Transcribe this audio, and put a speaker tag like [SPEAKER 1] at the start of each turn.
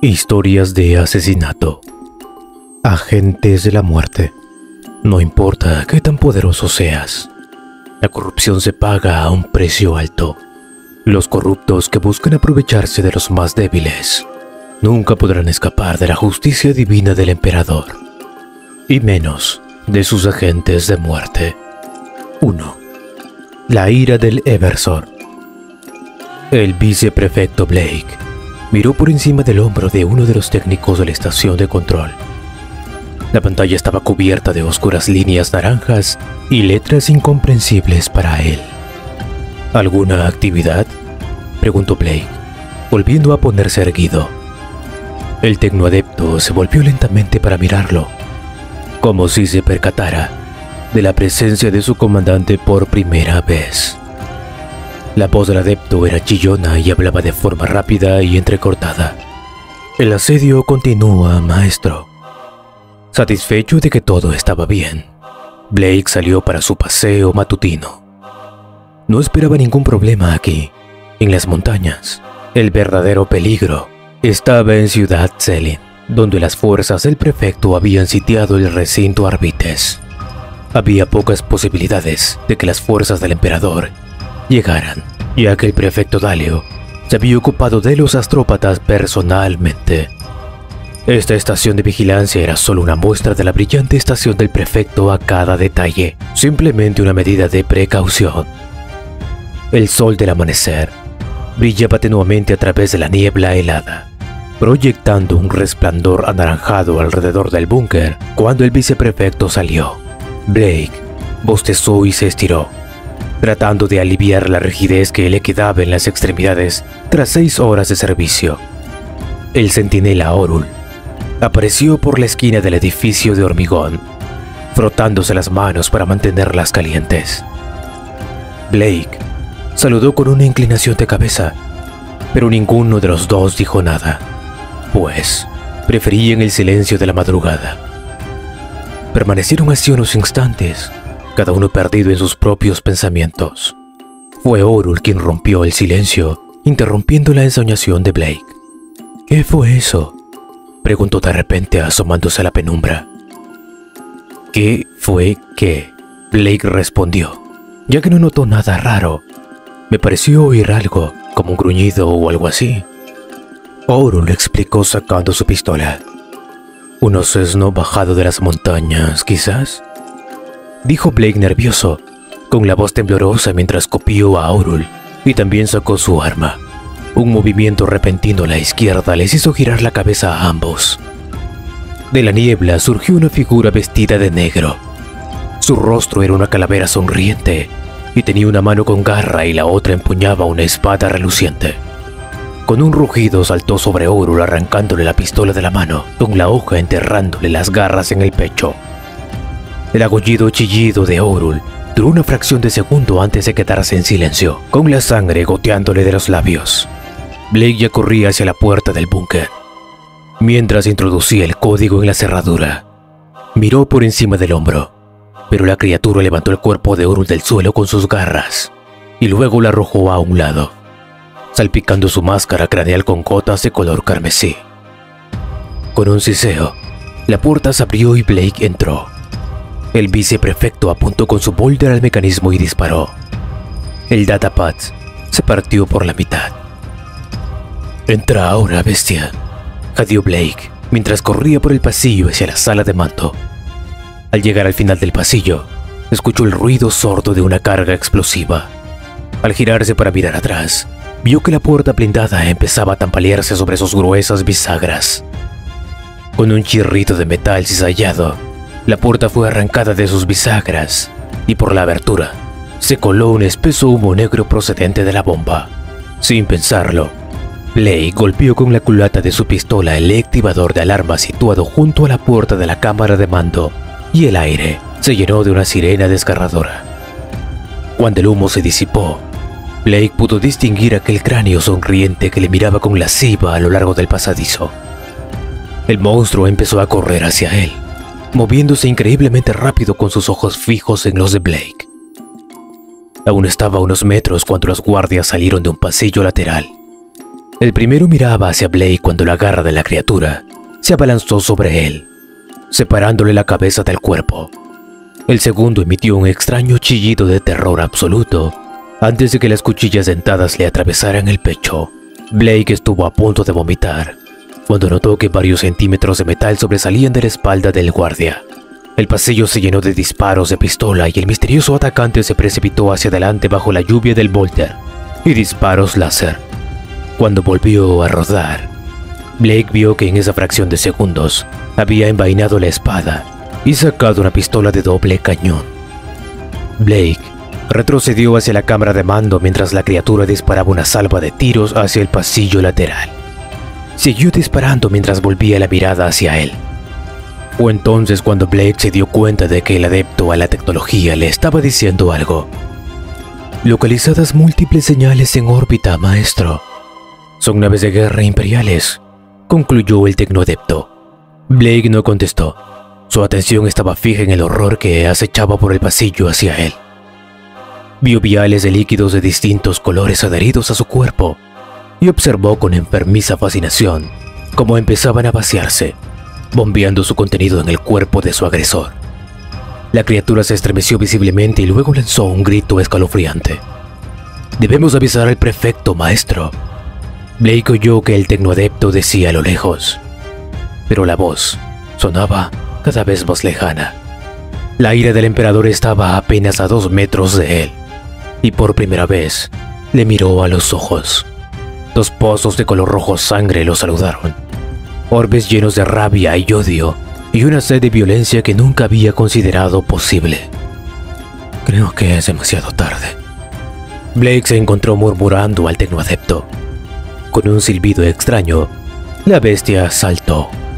[SPEAKER 1] Historias de asesinato. Agentes de la muerte. No importa qué tan poderoso seas, la corrupción se paga a un precio alto. Los corruptos que buscan aprovecharse de los más débiles nunca podrán escapar de la justicia divina del emperador, y menos de sus agentes de muerte. 1. La ira del Eversor. El viceprefecto Blake miró por encima del hombro de uno de los técnicos de la estación de control. La pantalla estaba cubierta de oscuras líneas naranjas y letras incomprensibles para él. ¿Alguna actividad?, preguntó Blake, volviendo a ponerse erguido. El tecnoadepto se volvió lentamente para mirarlo, como si se percatara de la presencia de su comandante por primera vez. La voz del adepto era chillona y hablaba de forma rápida y entrecortada. El asedio continúa, maestro. Satisfecho de que todo estaba bien, Blake salió para su paseo matutino. No esperaba ningún problema aquí, en las montañas. El verdadero peligro estaba en Ciudad Selin, donde las fuerzas del prefecto habían sitiado el recinto Arbites. Había pocas posibilidades de que las fuerzas del emperador llegaran, ya que el prefecto Dalio se había ocupado de los astrópatas personalmente. Esta estación de vigilancia era solo una muestra de la brillante estación del prefecto a cada detalle, simplemente una medida de precaución. El sol del amanecer brillaba tenuamente a través de la niebla helada, proyectando un resplandor anaranjado alrededor del búnker cuando el viceprefecto salió. Blake bostezó y se estiró, tratando de aliviar la rigidez que le quedaba en las extremidades tras 6 horas de servicio. El centinela Orul apareció por la esquina del edificio de hormigón, frotándose las manos para mantenerlas calientes. Blake saludó con una inclinación de cabeza, pero ninguno de los dos dijo nada, pues preferían el silencio de la madrugada. Permanecieron así unos instantes, cada uno perdido en sus propios pensamientos. Fue Orul quien rompió el silencio, interrumpiendo la ensoñación de Blake. ¿Qué fue eso?, preguntó de repente asomándose a la penumbra. ¿Qué fue qué?, Blake respondió, ya que no notó nada raro. Me pareció oír algo, como un gruñido o algo así. Orul explicó sacando su pistola. ¿Un osesno bajado de las montañas, quizás?, dijo Blake nervioso, con la voz temblorosa mientras copió a Orul, y también sacó su arma. Un movimiento repentino a la izquierda les hizo girar la cabeza a ambos. De la niebla surgió una figura vestida de negro. Su rostro era una calavera sonriente, y tenía una mano con garra y la otra empuñaba una espada reluciente. Con un rugido saltó sobre Orul, arrancándole la pistola de la mano, con la hoja enterrándole las garras en el pecho. El agollido chillido de Orul duró una fracción de segundo antes de quedarse en silencio, con la sangre goteándole de los labios. Blake ya corría hacia la puerta del búnker. Mientras introducía el código en la cerradura, miró por encima del hombro, pero la criatura levantó el cuerpo de Orul del suelo con sus garras y luego la arrojó a un lado, salpicando su máscara craneal con gotas de color carmesí. Con un siseo, la puerta se abrió y Blake entró. El viceprefecto apuntó con su bolter al mecanismo y disparó. El datapad se partió por la mitad. «Entra ahora, bestia», jadeó Blake mientras corría por el pasillo hacia la sala de mando. Al llegar al final del pasillo, escuchó el ruido sordo de una carga explosiva. Al girarse para mirar atrás, vio que la puerta blindada empezaba a tambalearse sobre sus gruesas bisagras. Con un chirrido de metal cizallado, la puerta fue arrancada de sus bisagras y por la abertura se coló un espeso humo negro procedente de la bomba. Sin pensarlo, Blake golpeó con la culata de su pistola el activador de alarma situado junto a la puerta de la cámara de mando y el aire se llenó de una sirena desgarradora. Cuando el humo se disipó, Blake pudo distinguir aquel cráneo sonriente que le miraba con lasciva a lo largo del pasadizo. El monstruo empezó a correr hacia él, moviéndose increíblemente rápido con sus ojos fijos en los de Blake. Aún estaba a unos metros cuando los guardias salieron de un pasillo lateral. El primero miraba hacia Blake cuando la garra de la criatura se abalanzó sobre él, separándole la cabeza del cuerpo. El segundo emitió un extraño chillido de terror absoluto antes de que las cuchillas dentadas le atravesaran el pecho. Blake estuvo a punto de vomitar cuando notó que varios centímetros de metal sobresalían de la espalda del guardia. El pasillo se llenó de disparos de pistola y el misterioso atacante se precipitó hacia adelante bajo la lluvia del bolter y disparos láser. Cuando volvió a rodar, Blake vio que en esa fracción de segundos había envainado la espada y sacado una pistola de doble cañón. Blake retrocedió hacia la cámara de mando mientras la criatura disparaba una salva de tiros hacia el pasillo lateral. Siguió disparando mientras volvía la mirada hacia él. Fue entonces cuando Blake se dio cuenta de que el adepto a la tecnología le estaba diciendo algo. Localizadas múltiples señales en órbita, maestro. Son naves de guerra imperiales, concluyó el tecnoadepto. Blake no contestó. Su atención estaba fija en el horror que acechaba por el pasillo hacia él. Vio viales de líquidos de distintos colores adheridos a su cuerpo y observó con enfermiza fascinación cómo empezaban a vaciarse, bombeando su contenido en el cuerpo de su agresor. La criatura se estremeció visiblemente y luego lanzó un grito escalofriante. «Debemos avisar al prefecto, maestro». Blake oyó que el tecnoadepto decía a lo lejos, pero la voz sonaba cada vez más lejana. La ira del emperador estaba apenas a 2 metros de él, y por primera vez le miró a los ojos. 2 pozos de color rojo sangre lo saludaron, orbes llenos de rabia y odio, y una sed de violencia que nunca había considerado posible. «Creo que es demasiado tarde». Blake se encontró murmurando al tecnoadepto. Con un silbido extraño, la bestia saltó